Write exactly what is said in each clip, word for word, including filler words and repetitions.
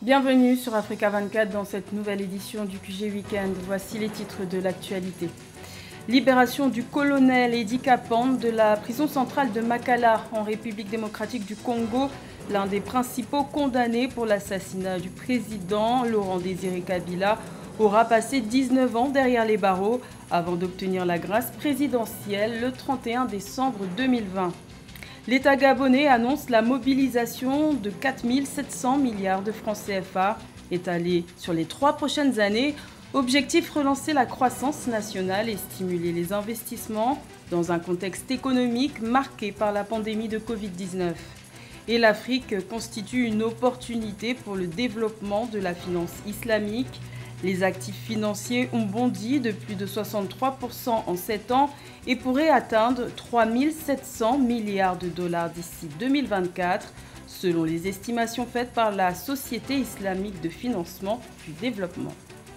Bienvenue sur Africa vingt-quatre dans cette nouvelle édition du Q G Weekend. Voici les titres de l'actualité. Libération du colonel Edi Kapende de la prison centrale de Makala en République démocratique du Congo, l'un des principaux condamnés pour l'assassinat du président Laurent Désiré Kabila, aura passé dix-neuf ans derrière les barreaux avant d'obtenir la grâce présidentielle le trente et un décembre deux mille vingt. L'État gabonais annonce la mobilisation de quatre mille sept cents milliards de francs C F A étalés sur les trois prochaines années. Objectif, relancer la croissance nationale et stimuler les investissements dans un contexte économique marqué par la pandémie de Covid dix-neuf. Et l'Afrique constitue une opportunité pour le développement de la finance islamique. Les actifs financiers ont bondi de plus de soixante-trois pour cent en sept ans et pourraient atteindre trois mille sept cents milliards de dollars d'ici deux mille vingt-quatre, selon les estimations faites par la Société islamique de financement du développement.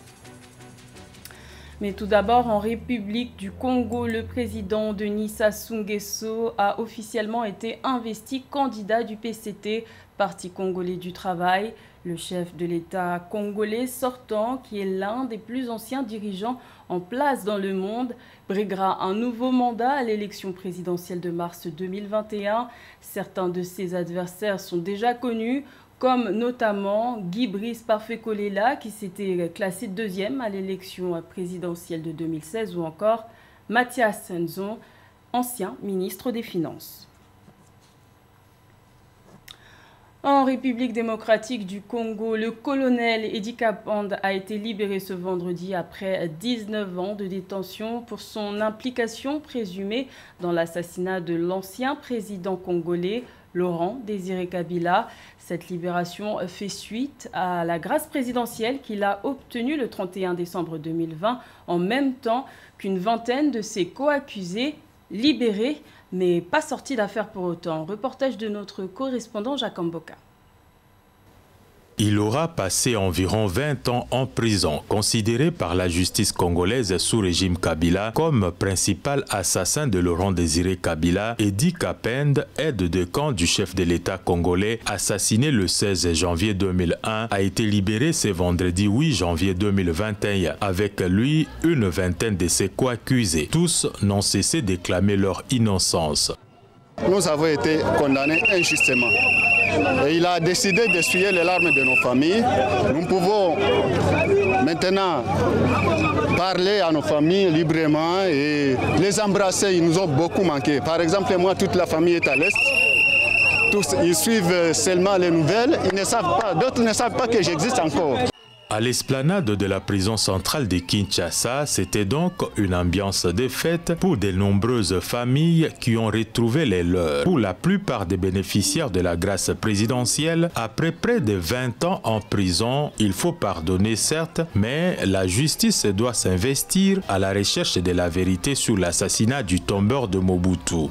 Mais tout d'abord, en République du Congo, le président Denis Sassou Nguesso a officiellement été investi candidat du P C T, Parti congolais du travail. Le chef de l'État congolais sortant, qui est l'un des plus anciens dirigeants en place dans le monde, briguera un nouveau mandat à l'élection présidentielle de mars deux mille vingt et un. Certains de ses adversaires sont déjà connus, comme notamment Guy Brice Parfait-Kolela, qui s'était classé deuxième à l'élection présidentielle de deux mille seize, ou encore Mathias Nzon, ancien ministre des Finances. En République démocratique du Congo, le colonel Edi Kapende a été libéré ce vendredi après dix-neuf ans de détention pour son implication présumée dans l'assassinat de l'ancien président congolais Laurent Désiré Kabila. Cette libération fait suite à la grâce présidentielle qu'il a obtenue le trente et un décembre deux mille vingt, en même temps qu'une vingtaine de ses co-accusés libérés, mais pas sortis d'affaire pour autant. Reportage de notre correspondant Jacques Mboka. Il aura passé environ vingt ans en prison, considéré par la justice congolaise sous régime Kabila comme principal assassin de Laurent Désiré Kabila. Edi Kapende, aide de camp du chef de l'État congolais, assassiné le seize janvier deux mille un, a été libéré ce vendredi huit janvier deux mille vingt et un. Avec lui, une vingtaine de ses co-accusés. Tous n'ont cessé de clamer leur innocence. Nous avons été condamnés injustement. Et il a décidé d'essuyer les larmes de nos familles. Nous pouvons maintenant parler à nos familles librement et les embrasser. Ils nous ont beaucoup manqué. Par exemple, moi, toute la famille est à l'Est. Tous, ils suivent seulement les nouvelles. Ils ne savent pas, d'autres ne savent pas que j'existe encore. À l'esplanade de la prison centrale de Kinshasa, c'était donc une ambiance de fête pour de nombreuses familles qui ont retrouvé les leurs. Pour la plupart des bénéficiaires de la grâce présidentielle, après près de vingt ans en prison, il faut pardonner certes, mais la justice doit s'investir à la recherche de la vérité sur l'assassinat du tombeur de Mobutu.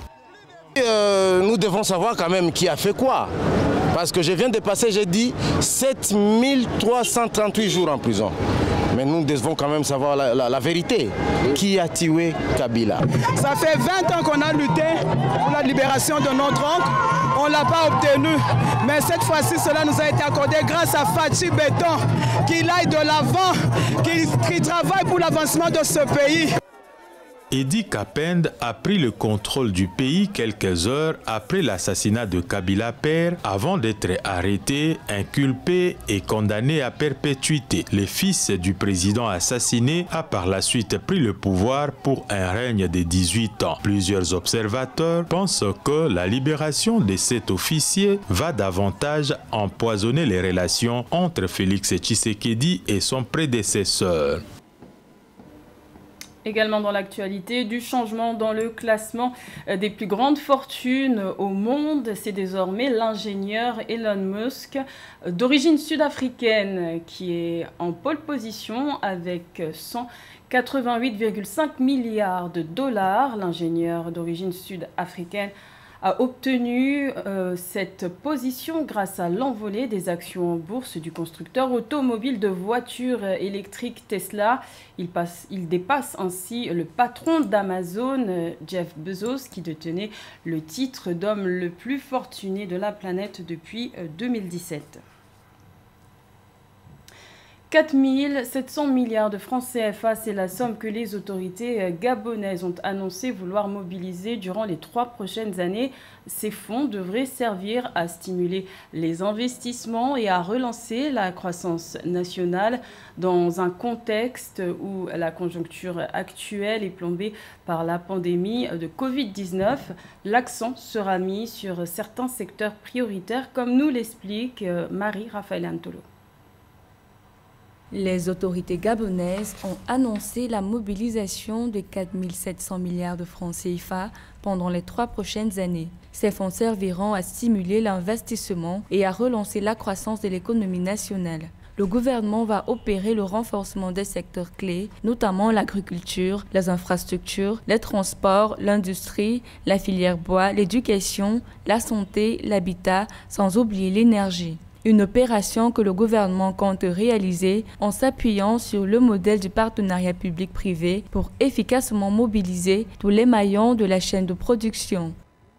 Euh, nous devons savoir quand même qui a fait quoi. Parce que je viens de passer, j'ai dit, sept mille trois cent trente-huit jours en prison. Mais nous devons quand même savoir la, la, la vérité. Qui a tué Kabila? Ça fait vingt ans qu'on a lutté pour la libération de notre oncle. On ne l'a pas obtenu. Mais cette fois-ci, cela nous a été accordé grâce à Fachi Béton, qu'il aille de l'avant, qu'il qu'il travaille pour l'avancement de ce pays. Edi Kapende a pris le contrôle du pays quelques heures après l'assassinat de Kabila père avant d'être arrêté, inculpé et condamné à perpétuité. Le fils du président assassiné a par la suite pris le pouvoir pour un règne de dix-huit ans. Plusieurs observateurs pensent que la libération de cet officier va davantage empoisonner les relations entre Félix Tshisekedi et son prédécesseur. Également dans l'actualité, du changement dans le classement des plus grandes fortunes au monde. C'est désormais l'ingénieur Elon Musk, d'origine sud-africaine, qui est en pole position avec cent quatre-vingt-huit virgule cinq milliards de dollars. L'ingénieur d'origine sud-africaine a obtenu euh, cette position grâce à l'envolée des actions en bourse du constructeur automobile de voitures électriques Tesla. Il, passe, il dépasse ainsi le patron d'Amazon, Jeff Bezos, qui détenait le titre d'homme le plus fortuné de la planète depuis deux mille dix-sept. quatre mille sept cents milliards de francs C F A, c'est la somme que les autorités gabonaises ont annoncé vouloir mobiliser durant les trois prochaines années. Ces fonds devraient servir à stimuler les investissements et à relancer la croissance nationale dans un contexte où la conjoncture actuelle est plombée par la pandémie de Covid dix-neuf. L'accent sera mis sur certains secteurs prioritaires, comme nous l'explique Marie-Raphaël Antolo. Les autorités gabonaises ont annoncé la mobilisation de quatre mille sept cents milliards de francs C F A pendant les trois prochaines années. Ces fonds serviront à stimuler l'investissement et à relancer la croissance de l'économie nationale. Le gouvernement va opérer le renforcement des secteurs clés, notamment l'agriculture, les infrastructures, les transports, l'industrie, la filière bois, l'éducation, la santé, l'habitat, sans oublier l'énergie. Une opération que le gouvernement compte réaliser en s'appuyant sur le modèle du partenariat public-privé pour efficacement mobiliser tous les maillons de la chaîne de production.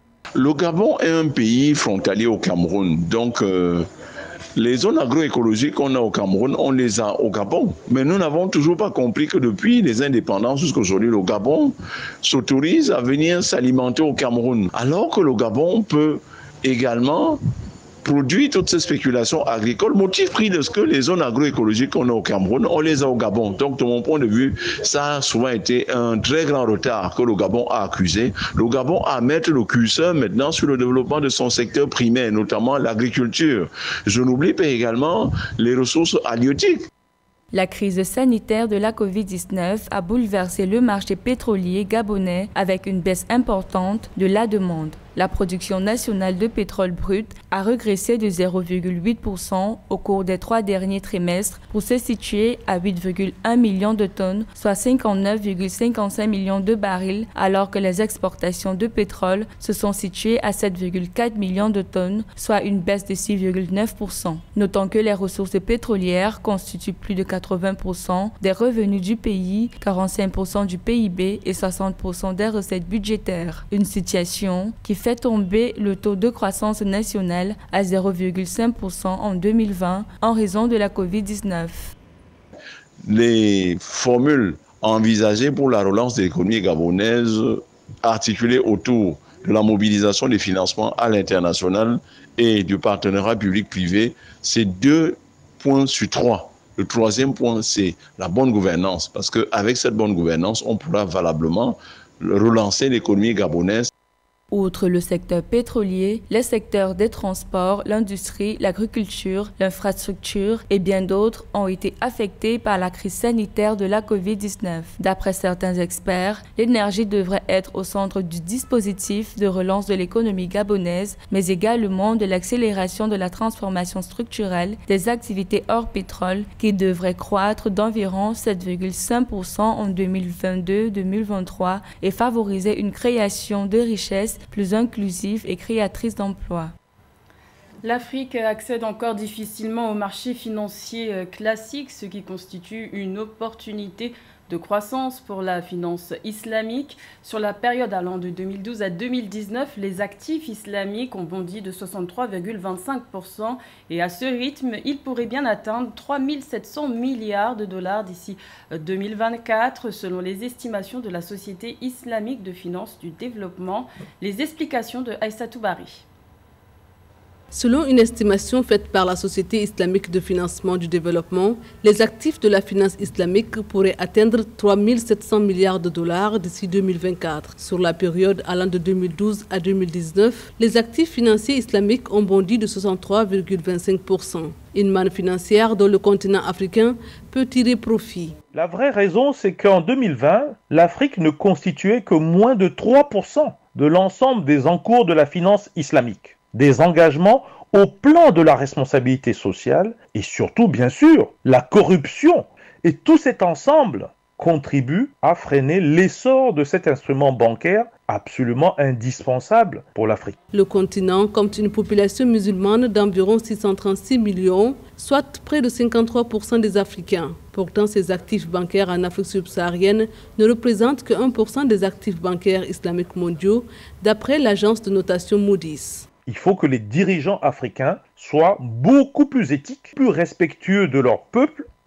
Le Gabon est un pays frontalier au Cameroun, donc euh, les zones agroécologiques qu'on a au Cameroun, on les a au Gabon. Mais nous n'avons toujours pas compris que depuis les indépendances jusqu'à aujourd'hui, le Gabon s'autorise à venir s'alimenter au Cameroun, alors que le Gabon peut également produit toutes ces spéculations agricoles, motif pris de ce que les zones agroécologiques qu'on a au Cameroun, on les a au Gabon. Donc, de mon point de vue, ça a souvent été un très grand retard que le Gabon a accusé. Le Gabon a à mettre le curseur maintenant sur le développement de son secteur primaire, notamment l'agriculture. Je n'oublie pas également les ressources halieutiques. La crise sanitaire de la Covid dix-neuf a bouleversé le marché pétrolier gabonais avec une baisse importante de la demande. La production nationale de pétrole brut a régressé de zéro virgule huit pour cent au cours des trois derniers trimestres pour se situer à huit virgule un millions de tonnes, soit cinquante-neuf virgule cinquante-cinq millions de barils, alors que les exportations de pétrole se sont situées à sept virgule quatre millions de tonnes, soit une baisse de six virgule neuf pour cent. Notons que les ressources pétrolières constituent plus de quatre-vingts pour cent des revenus du pays, quarante-cinq pour cent du P I B et soixante pour cent des recettes budgétaires. Une situation qui fait tomber le taux de croissance nationale à zéro virgule cinq pour cent en deux mille vingt en raison de la Covid dix-neuf. Les formules envisagées pour la relance de l'économie gabonaise, articulées autour de la mobilisation des financements à l'international et du partenariat public-privé, c'est deux points sur trois. Le troisième point, c'est la bonne gouvernance, parce qu'avec cette bonne gouvernance, on pourra valablement relancer l'économie gabonaise. Outre le secteur pétrolier, les secteurs des transports, l'industrie, l'agriculture, l'infrastructure et bien d'autres ont été affectés par la crise sanitaire de la Covid dix-neuf. D'après certains experts, l'énergie devrait être au centre du dispositif de relance de l'économie gabonaise, mais également de l'accélération de la transformation structurelle des activités hors pétrole qui devrait croître d'environ sept virgule cinq pour cent en deux mille vingt-deux deux mille vingt-trois et favoriser une création de richesses plus inclusive et créatrice d'emplois. L'Afrique accède encore difficilement au marché financier classique, ce qui constitue une opportunité de croissance pour la finance islamique. Sur la période allant de deux mille douze à deux mille dix-neuf, les actifs islamiques ont bondi de soixante-trois virgule vingt-cinq pour cent et à ce rythme, ils pourraient bien atteindre trois mille sept cents milliards de dollars d'ici deux mille vingt-quatre, selon les estimations de la Société islamique de finance du développement. Les explications de Aïssatou Bari. Selon une estimation faite par la Société islamique de financement du développement, les actifs de la finance islamique pourraient atteindre trois mille sept cents milliards de dollars d'ici deux mille vingt-quatre. Sur la période allant de deux mille douze à deux mille dix-neuf, les actifs financiers islamiques ont bondi de soixante-trois virgule vingt-cinq pour cent. Une manne financière dont le continent africain peut tirer profit. La vraie raison, c'est qu'en deux mille vingt, l'Afrique ne constituait que moins de trois pour cent de l'ensemble des encours de la finance islamique. Des engagements au plan de la responsabilité sociale et surtout, bien sûr, la corruption. Et tout cet ensemble contribue à freiner l'essor de cet instrument bancaire absolument indispensable pour l'Afrique. Le continent compte une population musulmane d'environ six cent trente-six millions, soit près de cinquante-trois pour cent des Africains. Pourtant, ces actifs bancaires en Afrique subsaharienne ne représentent que un pour cent des actifs bancaires islamiques mondiaux, d'après l'agence de notation Moody's. Il faut que les dirigeants africains soient beaucoup plus éthiques, plus respectueux de leur peuple,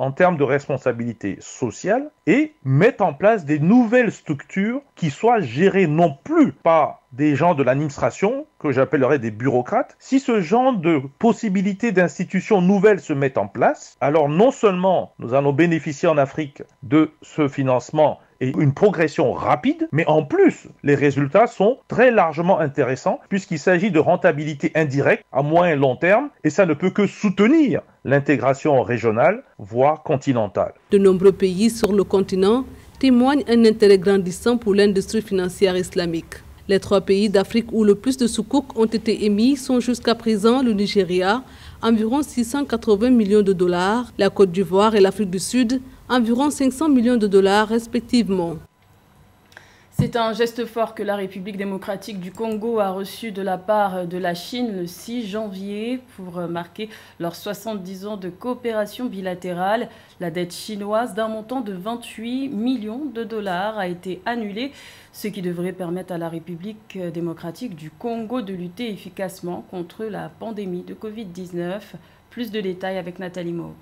en termes de responsabilité sociale et mettre en place des nouvelles structures qui soient gérées non plus par des gens de l'administration, que j'appellerais des bureaucrates. Si ce genre de possibilités d'institutions nouvelles se mettent en place, alors non seulement nous allons bénéficier en Afrique de ce financement et une progression rapide, mais en plus, les résultats sont très largement intéressants puisqu'il s'agit de rentabilité indirecte à moyen et long terme et ça ne peut que soutenir l'intégration régionale, voire continentale. De nombreux pays sur le continent témoignent un intérêt grandissant pour l'industrie financière islamique. Les trois pays d'Afrique où le plus de soukouk ont été émis sont jusqu'à présent le Nigeria, environ six cent quatre-vingts millions de dollars, la Côte d'Ivoire et l'Afrique du Sud, environ cinq cents millions de dollars respectivement. C'est un geste fort que la République démocratique du Congo a reçu de la part de la Chine le six janvier pour marquer leurs soixante-dix ans de coopération bilatérale. La dette chinoise d'un montant de vingt-huit millions de dollars a été annulée, ce qui devrait permettre à la République démocratique du Congo de lutter efficacement contre la pandémie de Covid dix-neuf. Plus de détails avec Nathalie Mo.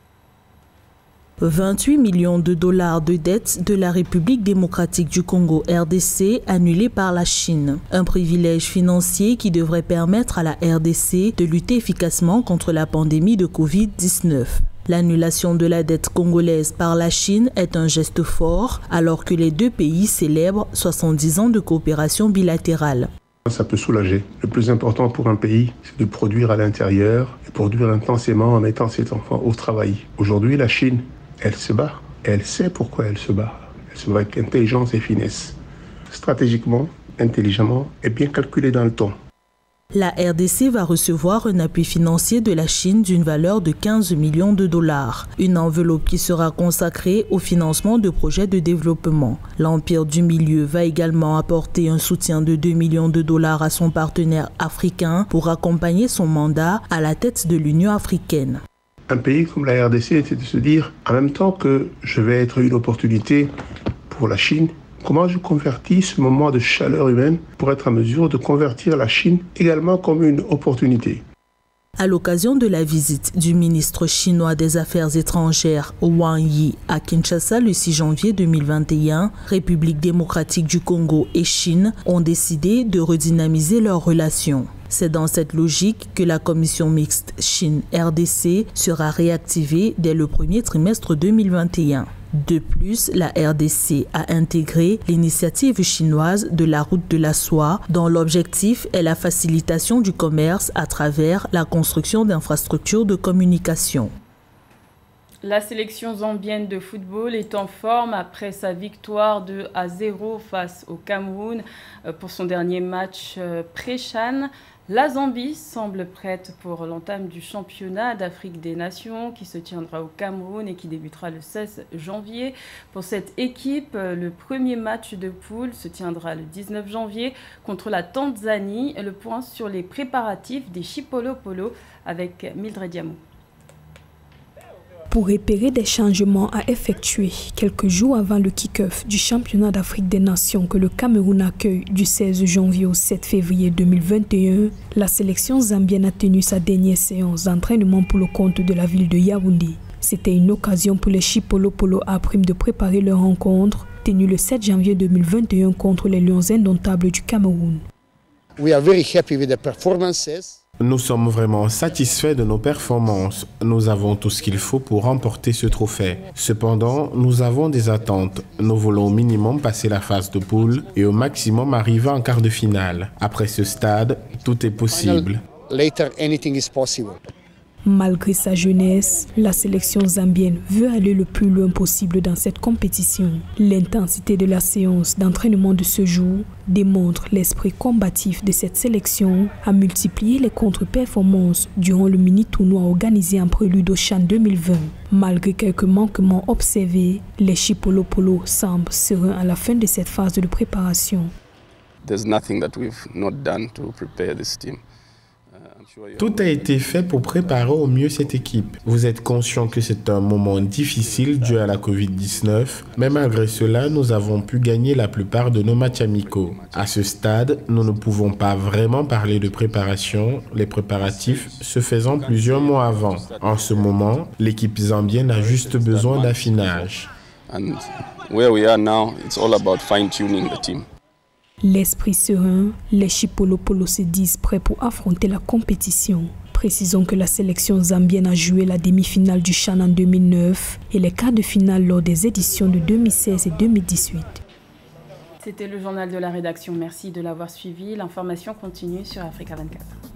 vingt-huit millions de dollars de dettes de la République démocratique du Congo R D C annulées par la Chine. Un privilège financier qui devrait permettre à la R D C de lutter efficacement contre la pandémie de Covid dix-neuf. L'annulation de la dette congolaise par la Chine est un geste fort alors que les deux pays célèbrent soixante-dix ans de coopération bilatérale. Ça peut soulager. Le plus important pour un pays, c'est de produire à l'intérieur et produire intensément en mettant ses enfants au travail. Aujourd'hui, la Chine, elle se bat. Elle sait pourquoi elle se bat. Elle se bat avec intelligence et finesse. Stratégiquement, intelligemment et bien calculé dans le temps. La R D C va recevoir un appui financier de la Chine d'une valeur de quinze millions de dollars. Une enveloppe qui sera consacrée au financement de projets de développement. L'Empire du Milieu va également apporter un soutien de deux millions de dollars à son partenaire africain pour accompagner son mandat à la tête de l'Union africaine. Un pays comme la R D C, c'est de se dire, en même temps que je vais être une opportunité pour la Chine, comment je convertis ce moment de chaleur humaine pour être en mesure de convertir la Chine également comme une opportunité. À l'occasion de la visite du ministre chinois des Affaires étrangères Wang Yi à Kinshasa le six janvier deux mille vingt et un, République démocratique du Congo et Chine ont décidé de redynamiser leurs relations. C'est dans cette logique que la commission mixte Chine-R D C sera réactivée dès le premier trimestre deux mille vingt et un. De plus, la R D C a intégré l'initiative chinoise de la route de la soie, dont l'objectif est la facilitation du commerce à travers la construction d'infrastructures de communication. La sélection zambienne de football est en forme après sa victoire de à zéro face au Cameroun pour son dernier match pré-CHAN. La Zambie semble prête pour l'entame du championnat d'Afrique des Nations qui se tiendra au Cameroun et qui débutera le seize janvier. Pour cette équipe, le premier match de poule se tiendra le dix-neuf janvier contre la Tanzanie. Le point sur les préparatifs des Chipolo Polo avec Mildred Diamou. Pour repérer des changements à effectuer quelques jours avant le kick-off du championnat d'Afrique des Nations que le Cameroun accueille du seize janvier au sept février deux mille vingt et un, la sélection zambienne a tenu sa dernière séance d'entraînement pour le compte de la ville de Yaoundé. C'était une occasion pour les Chipolo Polo après de préparer leur rencontre, tenue le sept janvier deux mille vingt et un contre les Lions indomptables du Cameroun. We are very happy with the performances. Nous sommes vraiment satisfaits de nos performances. Nous avons tout ce qu'il faut pour remporter ce trophée. Cependant, nous avons des attentes. Nous voulons au minimum passer la phase de poule et au maximum arriver en quart de finale. Après ce stade, tout est possible. Later, anything is possible. Malgré sa jeunesse, la sélection zambienne veut aller le plus loin possible dans cette compétition. L'intensité de la séance d'entraînement de ce jour démontre l'esprit combatif de cette sélection à multiplier les contre-performances durant le mini-tournoi organisé en prélude au CHAN deux mille vingt. Malgré quelques manquements observés, les Chipolo Polo semblent sereins à la fin de cette phase de préparation. There's nothing that we've not done to prepare this team. Tout a été fait pour préparer au mieux cette équipe. Vous êtes conscient que c'est un moment difficile dû à la covid dix-neuf, mais malgré cela, nous avons pu gagner la plupart de nos matchs amicaux. À ce stade, nous ne pouvons pas vraiment parler de préparation, les préparatifs se faisant plusieurs mois avant. En ce moment, l'équipe zambienne a juste besoin d'affinage. And where we are now, it's all about fine-tuning the team. L'esprit serein, les Chipolopolo se disent prêts pour affronter la compétition. Précisons que la sélection zambienne a joué la demi-finale du CHAN en deux mille neuf et les quarts de finale lors des éditions de deux mille seize et deux mille dix-huit. C'était le journal de la rédaction. Merci de l'avoir suivi. L'information continue sur Africa vingt-quatre.